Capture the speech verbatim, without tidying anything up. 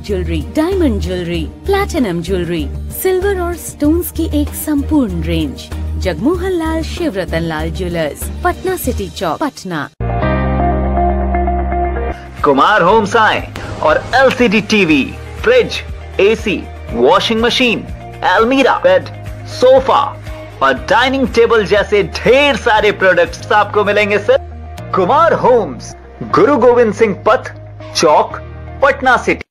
Jewellery, diamond jewellery, platinum jewellery, silver और stones की एक संपूर्ण range. Jagmohan Lal Shivratan Lal jewellers, Patna city Chowk, Patna. Kumar homes आए और LCD TV, fridge, AC, washing machine, अलमीरा, बेड, सोफा और डाइनिंग टेबल जैसे ढेर सारे प्रोडक्ट्स आपको मिलेंगे सिर्फ कुमार होम्स, गुरु गोविंद सिंह पथ, चौक, पटना सिटी।